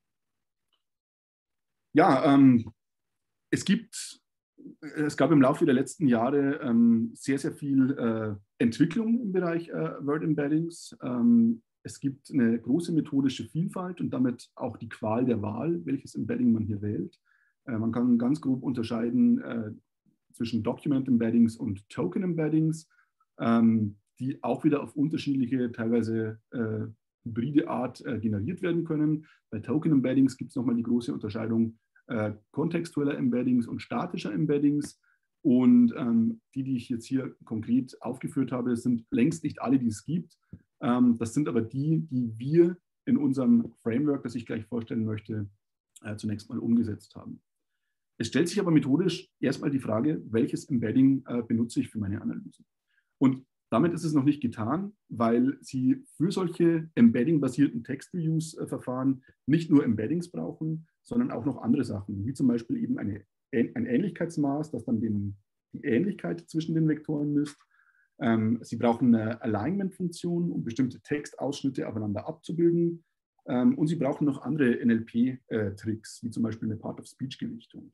Ja, es gab im Laufe der letzten Jahre sehr, sehr viel Entwicklung im Bereich Word Embeddings. Es gibt eine große methodische Vielfalt und damit auch die Qual der Wahl, welches Embedding man hier wählt. Man kann ganz grob unterscheiden zwischen Document Embeddings und Token Embeddings, die auch wieder auf unterschiedliche, teilweise hybride Art generiert werden können. Bei Token Embeddings gibt es nochmal die große Unterscheidung kontextueller Embeddings und statischer Embeddings. Und die ich jetzt hier konkret aufgeführt habe, sind längst nicht alle, die es gibt. Das sind aber die wir in unserem Framework, das ich gleich vorstellen möchte, zunächst mal umgesetzt haben. Es stellt sich aber methodisch erstmal die Frage, welches Embedding benutze ich für meine Analyse. Und damit ist es noch nicht getan, weil Sie für solche Embedding-basierten Text-Reuse-Verfahren nicht nur Embeddings brauchen, sondern auch noch andere Sachen, wie zum Beispiel eben ein Ähnlichkeitsmaß, das dann die Ähnlichkeit zwischen den Vektoren misst. Sie brauchen eine Alignment-Funktion, um bestimmte Textausschnitte aufeinander abzubilden. Und Sie brauchen noch andere NLP-Tricks, wie zum Beispiel eine Part-of-Speech-Gewichtung.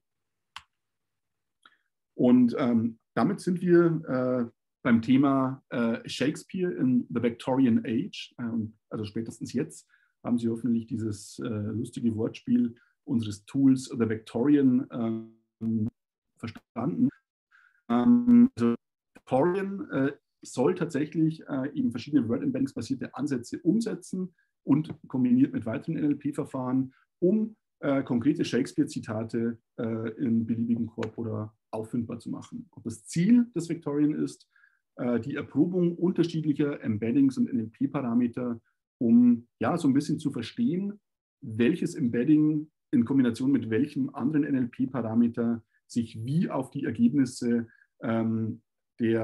Und damit sind wir beim Thema Shakespeare in the Victorian Age. Also spätestens jetzt haben Sie hoffentlich dieses lustige Wortspiel unseres Tools The Victorian verstanden. Also Victorian soll tatsächlich eben verschiedene Word-Embeddings-basierte Ansätze umsetzen und kombiniert mit weiteren NLP-Verfahren, um konkrete Shakespeare-Zitate in beliebigen Corpora auffindbar zu machen. Und das Ziel des Victorian ist die Erprobung unterschiedlicher Embeddings und NLP-Parameter, um ja so ein bisschen zu verstehen, welches Embedding in Kombination mit welchem anderen NLP-Parameter sich wie auf die Ergebnisse die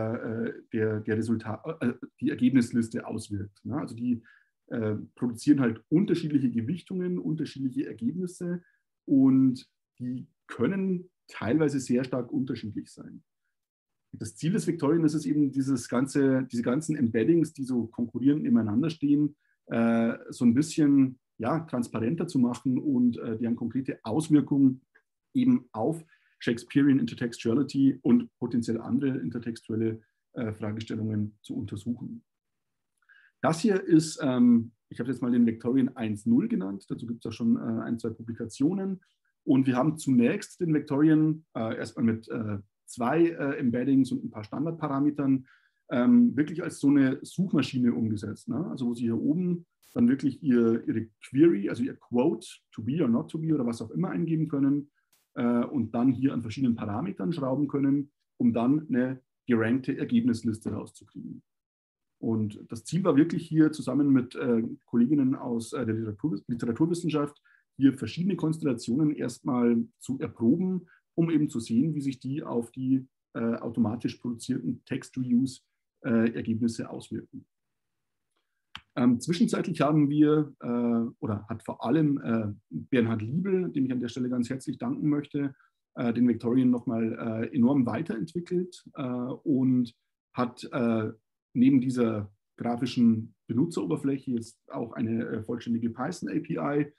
Ergebnisliste auswirkt. Ne? Also die produzieren halt unterschiedliche Gewichtungen, unterschiedliche Ergebnisse und die können teilweise sehr stark unterschiedlich sein. Das Ziel des Victorian ist es eben, diese ganzen Embeddings, die so konkurrierend nebeneinander stehen, so ein bisschen ja, transparenter zu machen und deren konkrete Auswirkungen eben auf Shakespearean Intertextuality und potenziell andere intertextuelle Fragestellungen zu untersuchen. Das hier ist, ich habe jetzt mal den Victorian 1.0 genannt, dazu gibt es auch schon ein, zwei Publikationen. Und wir haben zunächst den Victorian erstmal mit zwei Embeddings und ein paar Standardparametern wirklich als so eine Suchmaschine umgesetzt. Ne? Also wo Sie hier oben dann wirklich Ihre Query, also Ihr Quote, to be or not to be oder was auch immer eingeben können und dann hier an verschiedenen Parametern schrauben können, um dann eine gerankte Ergebnisliste rauszukriegen. Und das Ziel war wirklich hier zusammen mit Kolleginnen aus der Literaturwissenschaft hier verschiedene Konstellationen erstmal zu erproben, um eben zu sehen, wie sich die auf die automatisch produzierten Text-Reuse-Ergebnisse auswirken. Zwischenzeitlich haben wir, oder hat vor allem Bernhard Liebel, dem ich an der Stelle ganz herzlich danken möchte, den Victorian nochmal enorm weiterentwickelt und hat neben dieser grafischen Benutzeroberfläche jetzt auch eine vollständige Python-API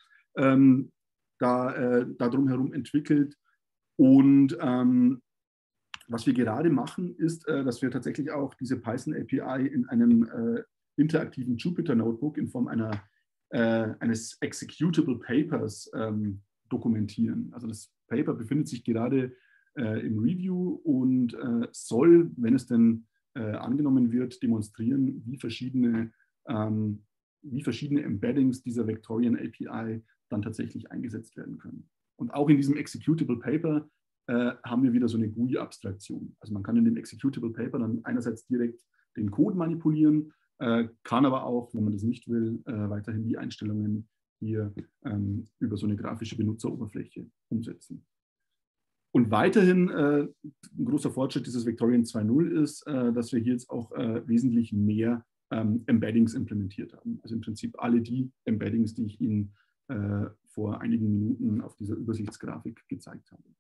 darum herum entwickelt. Und was wir gerade machen, ist, dass wir tatsächlich auch diese Python-API in einem interaktiven Jupyter-Notebook in Form eines Executable Papers dokumentieren. Also das Paper befindet sich gerade im Review und soll, wenn es denn angenommen wird, demonstrieren, wie verschiedene Embeddings dieser Victorian API dann tatsächlich eingesetzt werden können. Und auch in diesem Executable Paper haben wir wieder so eine GUI-Abstraktion. Also man kann in dem Executable Paper dann einerseits direkt den Code manipulieren, kann aber auch, wenn man das nicht will, weiterhin die Einstellungen hier über so eine grafische Benutzeroberfläche umsetzen. Und weiterhin ein großer Fortschritt dieses Victorian 2.0 ist, dass wir hier jetzt auch wesentlich mehr Embeddings implementiert haben. Also im Prinzip alle die Embeddings, die ich Ihnen vor einigen Minuten auf dieser Übersichtsgrafik gezeigt habe.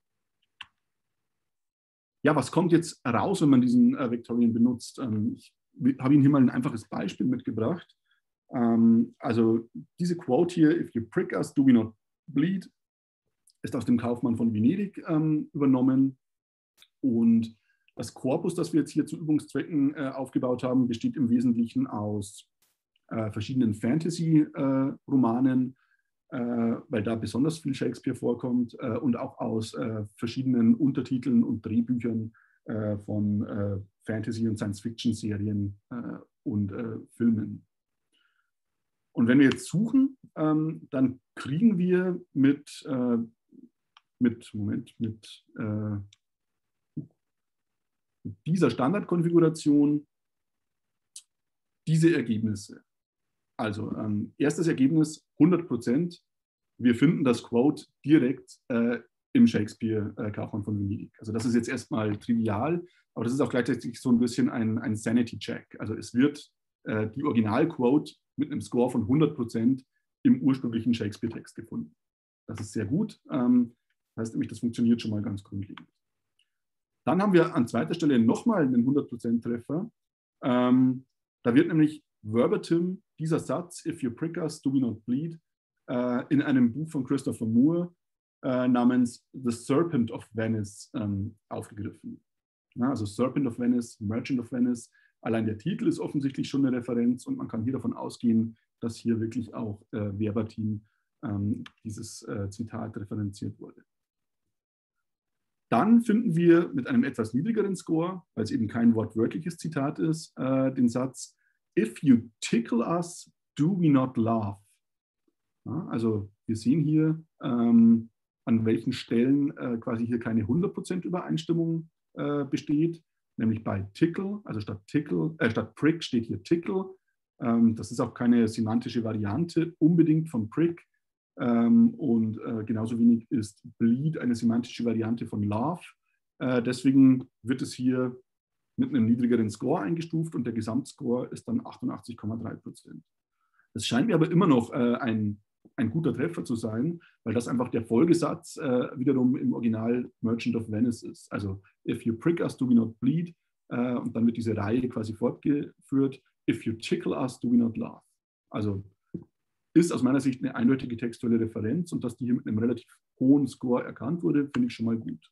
Ja, was kommt jetzt raus, wenn man diesen Victorian benutzt? Ich habe Ihnen hier mal ein einfaches Beispiel mitgebracht. Also diese Quote hier, if you prick us, do we not bleed, ist aus dem Kaufmann von Venedig übernommen. Und das Korpus, das wir jetzt hier zu Übungszwecken aufgebaut haben, besteht im Wesentlichen aus verschiedenen Fantasy-Romanen, weil da besonders viel Shakespeare vorkommt, und auch aus verschiedenen Untertiteln und Drehbüchern von Fantasy- und Science-Fiction-Serien und Filmen. Und wenn wir jetzt suchen, dann kriegen wir mit dieser Standardkonfiguration diese Ergebnisse. Also erstes Ergebnis 100% wir finden das Quote direkt im Shakespeare-Kaufmann von Venedig. Also das ist jetzt erstmal trivial, aber das ist auch gleichzeitig so ein bisschen ein Sanity-Check. Also es wird die Original-Quote mit einem Score von 100% im ursprünglichen Shakespeare-Text gefunden. Das ist sehr gut. Das heißt nämlich, das funktioniert schon mal ganz grundlegend. Dann haben wir an zweiter Stelle nochmal einen 100%-Treffer. Da wird nämlich verbatim dieser Satz, if you prick us, do we not bleed, in einem Buch von Christopher Moore namens The Serpent of Venice aufgegriffen. Ja, also Serpent of Venice, Merchant of Venice, allein der Titel ist offensichtlich schon eine Referenz und man kann hier davon ausgehen, dass hier wirklich auch verbatim dieses Zitat referenziert wurde. Dann finden wir mit einem etwas niedrigeren Score, weil es eben kein wortwörtliches Zitat ist, den Satz If you tickle us, do we not laugh? Ja, also wir sehen hier, an welchen Stellen quasi hier keine 100% Übereinstimmung besteht, nämlich bei tickle, also statt prick steht hier tickle. Das ist auch keine semantische Variante unbedingt von prick. Und genauso wenig ist bleed eine semantische Variante von love. Deswegen wird es hier mit einem niedrigeren Score eingestuft und der Gesamtscore ist dann 88,3%. Das scheint mir aber immer noch ein guter Treffer zu sein, weil das einfach der Folgesatz wiederum im Original Merchant of Venice ist. Also if you prick us, do we not bleed, und dann wird diese Reihe quasi fortgeführt. If you tickle us, do we not laugh. Also ist aus meiner Sicht eine eindeutige textuelle Referenz und dass die hier mit einem relativ hohen Score erkannt wurde, finde ich schon mal gut.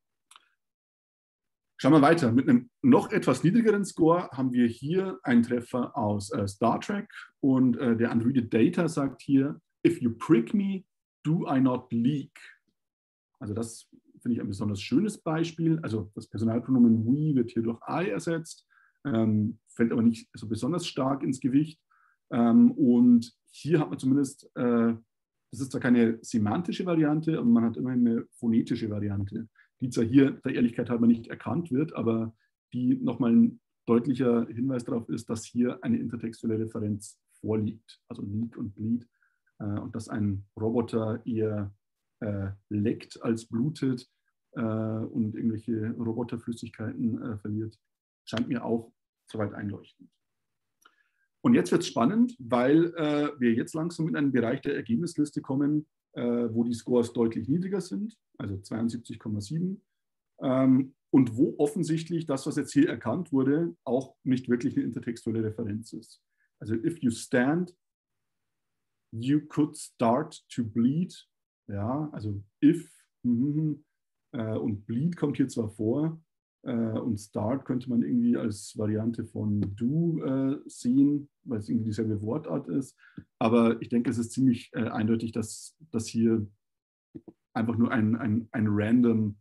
Schauen wir weiter. Mit einem noch etwas niedrigeren Score haben wir hier einen Treffer aus Star Trek und der Unreaded Data sagt hier, if you prick me, do I not leak. Also das finde ich ein besonders schönes Beispiel. Also das Personalpronomen we wird hier durch I ersetzt, fällt aber nicht so besonders stark ins Gewicht. Und hier hat man zumindest, das ist zwar keine semantische Variante, aber man hat immerhin eine phonetische Variante, die zwar hier der Ehrlichkeit halber nicht erkannt wird, aber die nochmal ein deutlicher Hinweis darauf ist, dass hier eine intertextuelle Referenz vorliegt, also leak und bleed, und dass ein Roboter eher leckt als blutet und irgendwelche Roboterflüssigkeiten verliert, scheint mir auch soweit einleuchtend. Und jetzt wird es spannend, weil wir jetzt langsam in einen Bereich der Ergebnisliste kommen, wo die Scores deutlich niedriger sind, also 72,7, und wo offensichtlich das, was jetzt hier erkannt wurde, auch nicht wirklich eine intertextuelle Referenz ist. Also if you stand, you could start to bleed. Ja, also if und bleed kommt hier zwar vor, und start könnte man irgendwie als Variante von do sehen, weil es irgendwie dieselbe Wortart ist. Aber ich denke, es ist ziemlich eindeutig, dass das hier einfach nur ein random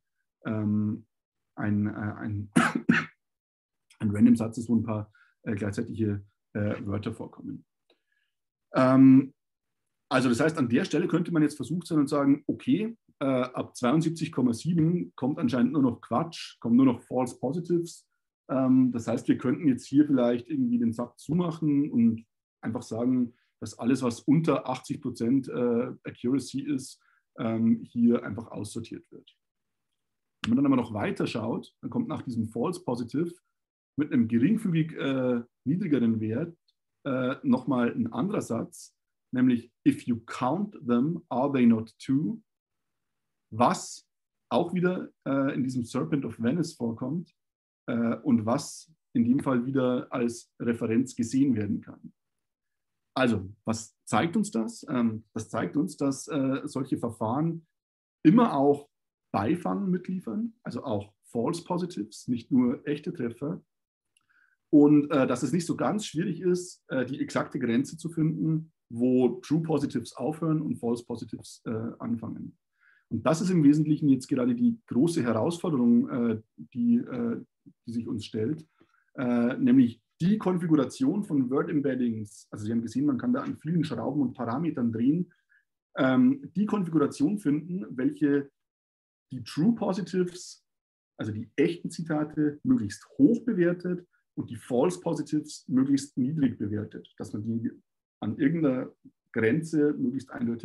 ein random Satz ist, wo ein paar gleichzeitige Wörter vorkommen. Also das heißt, an der Stelle könnte man jetzt versucht sein und sagen, okay, ab 72,7 kommt anscheinend nur noch Quatsch, kommen nur noch False Positives. Das heißt, wir könnten jetzt hier vielleicht irgendwie den Sack zumachen und einfach sagen, dass alles, was unter 80% Accuracy ist, hier einfach aussortiert wird. Wenn man dann aber noch weiter schaut, dann kommt nach diesem False Positive mit einem geringfügig niedrigeren Wert nochmal ein anderer Satz, nämlich if you count them, are they not two? Was auch wieder in diesem Serpent of Venice vorkommt und was in dem Fall wieder als Referenz gesehen werden kann. Also, was zeigt uns das? Das zeigt uns, dass solche Verfahren immer auch Beifang mitliefern, also auch False Positives, nicht nur echte Treffer. Und dass es nicht so ganz schwierig ist, die exakte Grenze zu finden, wo True Positives aufhören und False Positives anfangen. Und das ist im Wesentlichen jetzt gerade die große Herausforderung, die sich uns stellt, nämlich die Konfiguration von Word Embeddings. Also Sie haben gesehen, man kann da an vielen Schrauben und Parametern drehen, die Konfiguration finden, welche die True Positives, also die echten Zitate, möglichst hoch bewertet und die False Positives möglichst niedrig bewertet, dass man die an irgendeiner Grenze möglichst eindeutig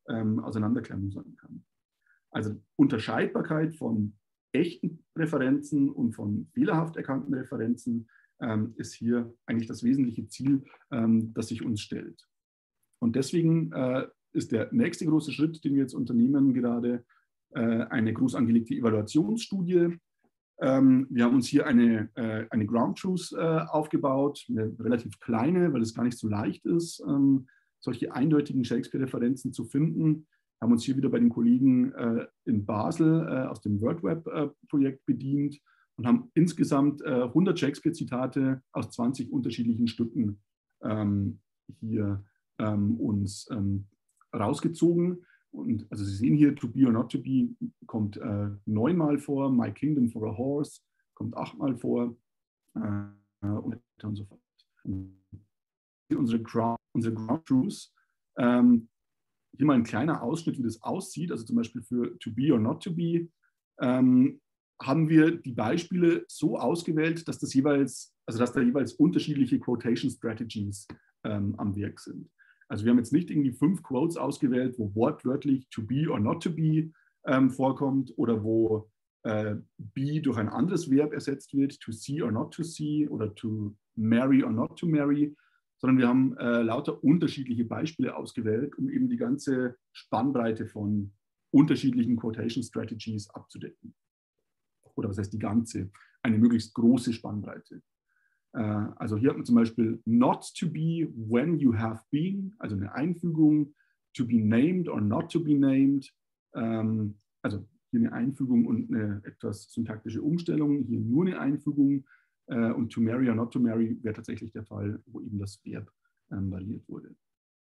auseinanderklamüsern kann. Also Unterscheidbarkeit von echten Referenzen und von fehlerhaft erkannten Referenzen ist hier eigentlich das wesentliche Ziel, das sich uns stellt. Und deswegen ist der nächste große Schritt, den wir jetzt unternehmen, gerade eine groß angelegte Evaluationsstudie. Wir haben uns hier eine Ground Truth aufgebaut, eine relativ kleine, weil es gar nicht so leicht ist, solche eindeutigen Shakespeare-Referenzen zu finden. Haben uns hier wieder bei den Kollegen in Basel aus dem WordWeb-Projekt bedient und haben insgesamt 100 Shakespeare-Zitate aus 20 unterschiedlichen Stücken hier uns rausgezogen. Und also Sie sehen hier, To Be or Not to Be kommt 9-mal vor, My Kingdom for a Horse kommt 8-mal vor und so fort. Und unsere Ground Truths, hier mal ein kleiner Ausschnitt, wie das aussieht. Also zum Beispiel für To Be or Not to Be haben wir die Beispiele so ausgewählt, dass da jeweils unterschiedliche Quotation Strategies am Werk sind. Also wir haben jetzt nicht irgendwie 5 Quotes ausgewählt, wo wortwörtlich to be or not to be vorkommt oder wo be durch ein anderes Verb ersetzt wird, to see or not to see oder to marry or not to marry, sondern wir haben lauter unterschiedliche Beispiele ausgewählt, um eben die ganze Spannbreite von unterschiedlichen Quotation Strategies abzudecken. Oder was heißt die ganze? Eine möglichst große Spannbreite. Also hier hat man zum Beispiel not to be when you have been, also eine Einfügung, to be named or not to be named, also hier eine Einfügung und eine etwas syntaktische Umstellung, hier nur eine Einfügung und to marry or not to marry wäre tatsächlich der Fall, wo eben das Verb variiert wurde.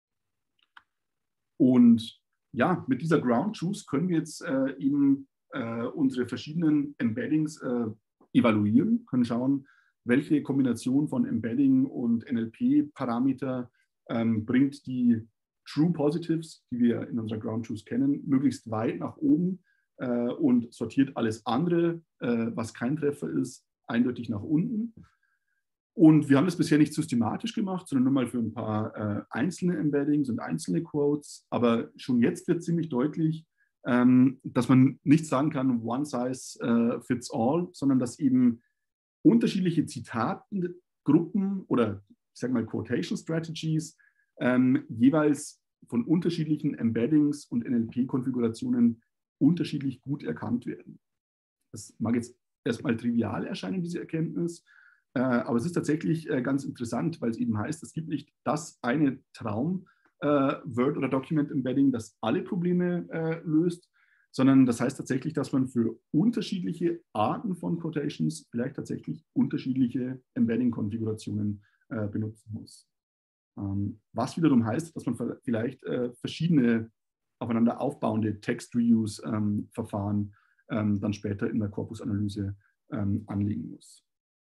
Und ja, mit dieser Ground Truth können wir jetzt eben unsere verschiedenen Embeddings evaluieren, können schauen, welche Kombination von Embedding und NLP-Parameter bringt die True Positives, die wir in unserer Ground Truth kennen, möglichst weit nach oben und sortiert alles andere, was kein Treffer ist, eindeutig nach unten. Und wir haben das bisher nicht systematisch gemacht, sondern nur mal für ein paar einzelne Embeddings und einzelne Quotes. Aber schon jetzt wird ziemlich deutlich, dass man nicht sagen kann, one size fits all, sondern dass eben unterschiedliche Zitatengruppen oder ich sage mal Quotation Strategies jeweils von unterschiedlichen Embeddings und NLP-Konfigurationen unterschiedlich gut erkannt werden. Das mag jetzt erstmal trivial erscheinen, diese Erkenntnis, aber es ist tatsächlich ganz interessant, weil es eben heißt, es gibt nicht das eine Traum-Word- oder Document-Embedding, das alle Probleme löst, sondern das heißt tatsächlich, dass man für unterschiedliche Arten von Quotations vielleicht tatsächlich unterschiedliche Embedding-Konfigurationen benutzen muss. Was wiederum heißt, dass man vielleicht verschiedene aufeinander aufbauende Text-Reuse-Verfahren dann später in der Korpusanalyse anlegen muss.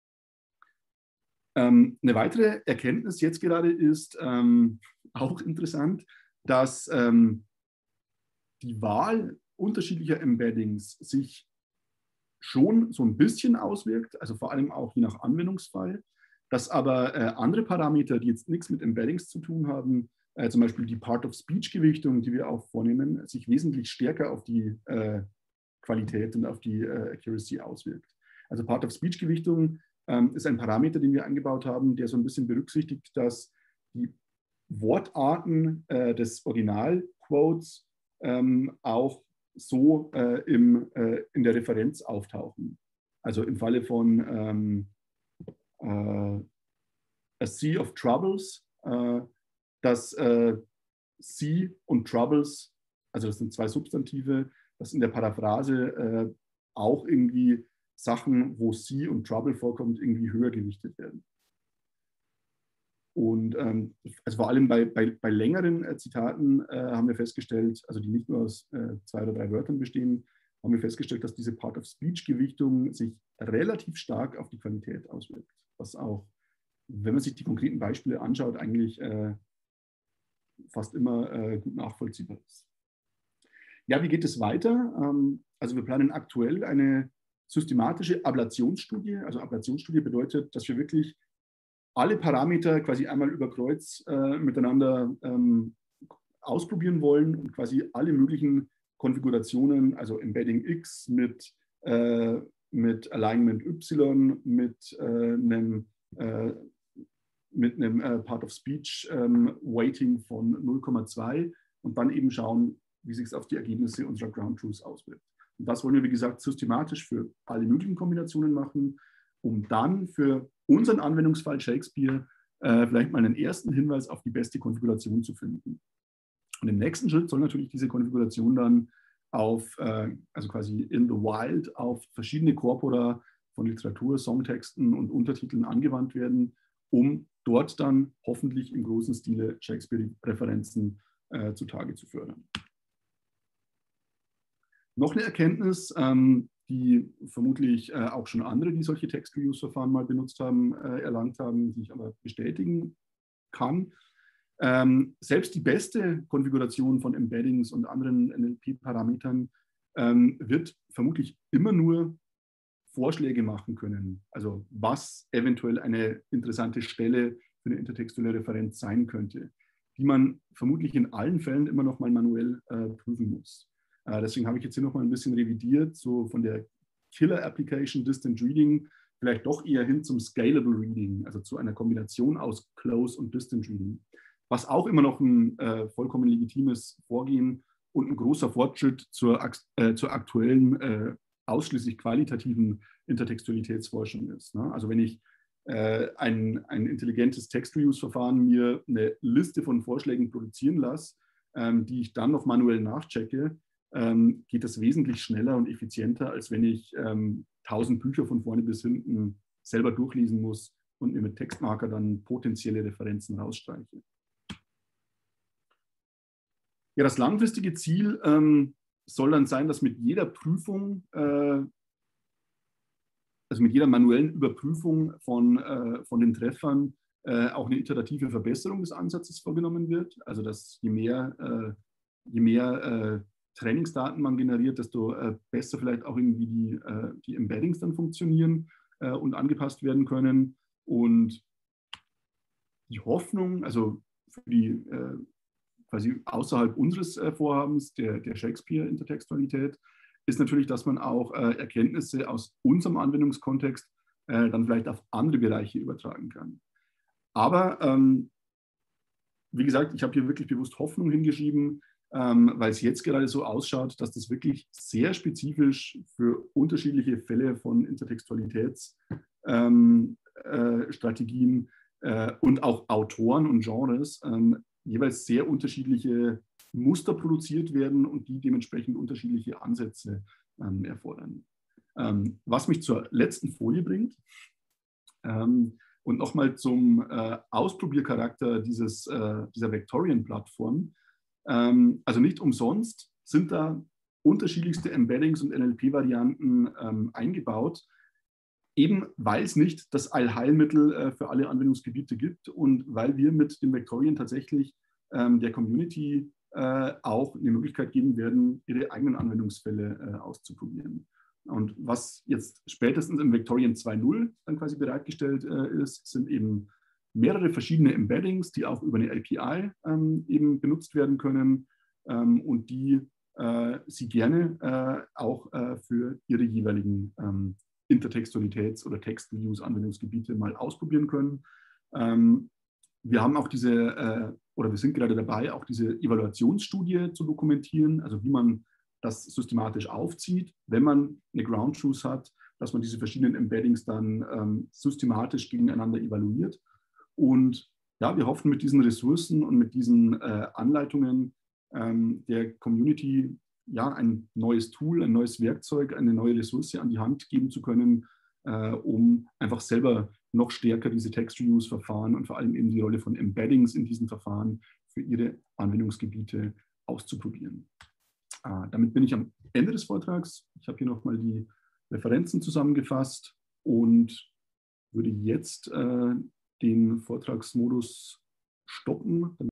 Eine weitere Erkenntnis jetzt gerade ist auch interessant, dass die Wahl unterschiedlicher Embeddings sich schon so ein bisschen auswirkt, also vor allem auch je nach Anwendungsfall, dass aber andere Parameter, die jetzt nichts mit Embeddings zu tun haben, zum Beispiel die Part-of-Speech-Gewichtung, die wir auch vornehmen, sich wesentlich stärker auf die Qualität und auf die Accuracy auswirkt. Also Part-of-Speech-Gewichtung ist ein Parameter, den wir eingebaut haben, der so ein bisschen berücksichtigt, dass die Wortarten des Originalquotes auch so in der Referenz auftauchen. Also im Falle von A Sea of Troubles, dass Sea und Troubles, also das sind zwei Substantive, dass in der Paraphrase auch irgendwie Sachen, wo Sea und Trouble vorkommt, irgendwie höher gewichtet werden. Und also vor allem bei längeren Zitaten haben wir festgestellt, also die nicht nur aus 2 oder 3 Wörtern bestehen, haben wir festgestellt, dass diese Part-of-Speech-Gewichtung sich relativ stark auf die Qualität auswirkt. Was auch, wenn man sich die konkreten Beispiele anschaut, eigentlich fast immer gut nachvollziehbar ist. Ja, wie geht es weiter? Also wir planen aktuell eine systematische Ablationsstudie. Also Ablationsstudie bedeutet, dass wir wirklich alle Parameter quasi einmal über Kreuz miteinander ausprobieren wollen und quasi alle möglichen Konfigurationen, also Embedding X mit Alignment Y, mit einem Part of Speech Weighting von 0,2 und dann eben schauen, wie sich es auf die Ergebnisse unserer Ground Truths auswirkt. Und das wollen wir, wie gesagt, systematisch für alle möglichen Kombinationen machen, um dann für unseren Anwendungsfall Shakespeare vielleicht mal einen ersten Hinweis auf die beste Konfiguration zu finden. Und im nächsten Schritt soll natürlich diese Konfiguration dann also quasi in the wild, auf verschiedene Corpora von Literatur, Songtexten und Untertiteln angewandt werden, um dort dann hoffentlich im großen Stile Shakespeare-Referenzen zutage zu fördern. Noch eine Erkenntnis, die vermutlich auch schon andere, die solche Text-Reuse-Verfahren mal benutzt haben, erlangt haben, die ich aber bestätigen kann. Selbst die beste Konfiguration von Embeddings und anderen NLP-Parametern wird vermutlich immer nur Vorschläge machen können, also was eventuell eine interessante Stelle für eine intertextuelle Referenz sein könnte, die man vermutlich in allen Fällen immer noch mal manuell prüfen muss. Deswegen habe ich jetzt hier noch mal ein bisschen revidiert, so von der Killer-Application Distant Reading vielleicht doch eher hin zum Scalable Reading, also zu einer Kombination aus Close und Distant Reading, was auch immer noch ein vollkommen legitimes Vorgehen und ein großer Fortschritt zur aktuellen ausschließlich qualitativen Intertextualitätsforschung ist. Ne? Also wenn ich ein intelligentes Text-Reuse-Verfahren mir eine Liste von Vorschlägen produzieren lasse, die ich dann noch manuell nachchecke, geht das wesentlich schneller und effizienter, als wenn ich 1000 Bücher von vorne bis hinten selber durchlesen muss und mir mit Textmarker dann potenzielle Referenzen rausstreiche. Ja, das langfristige Ziel soll dann sein, dass mit jeder Prüfung, also mit jeder manuellen Überprüfung von den Treffern auch eine iterative Verbesserung des Ansatzes vorgenommen wird. Also dass je mehr Trainingsdaten man generiert, desto besser vielleicht auch irgendwie die Embeddings dann funktionieren und angepasst werden können. Und die Hoffnung, also für die quasi außerhalb unseres Vorhabens der Shakespeare-Intertextualität, ist natürlich, dass man auch Erkenntnisse aus unserem Anwendungskontext dann vielleicht auf andere Bereiche übertragen kann. Aber wie gesagt, ich habe hier wirklich bewusst Hoffnung hingeschrieben, weil es jetzt gerade so ausschaut, dass das wirklich sehr spezifisch für unterschiedliche Fälle von Intertextualitätsstrategien und auch Autoren und Genres jeweils sehr unterschiedliche Muster produziert werden und die dementsprechend unterschiedliche Ansätze erfordern. Was mich zur letzten Folie bringt und nochmal zum Ausprobiercharakter dieser Vectorian-Plattform. Also nicht umsonst sind da unterschiedlichste Embeddings und NLP-Varianten eingebaut, eben weil es nicht das Allheilmittel für alle Anwendungsgebiete gibt und weil wir mit dem Vectorian tatsächlich der Community auch eine Möglichkeit geben werden, ihre eigenen Anwendungsfälle auszuprobieren. Und was jetzt spätestens im Vectorian 2.0 dann quasi bereitgestellt ist, sind eben mehrere verschiedene Embeddings, die auch über eine API eben benutzt werden können und die Sie gerne auch für Ihre jeweiligen Intertextualitäts- oder Text-Reuse-Anwendungsgebiete mal ausprobieren können. Wir haben auch oder wir sind gerade dabei, auch diese Evaluationsstudie zu dokumentieren, also wie man das systematisch aufzieht, wenn man eine Ground Truth hat, dass man diese verschiedenen Embeddings dann systematisch gegeneinander evaluiert. Und ja, wir hoffen mit diesen Ressourcen und mit diesen Anleitungen der Community ja ein neues Tool, ein neues Werkzeug, eine neue Ressource an die Hand geben zu können, um einfach selber noch stärker diese Text-Reuse-Verfahren und vor allem eben die Rolle von Embeddings in diesen Verfahren für ihre Anwendungsgebiete auszuprobieren. Damit bin ich am Ende des Vortrags. Ich habe hier nochmal die Referenzen zusammengefasst und würde jetzt den Vortragsmodus stoppen.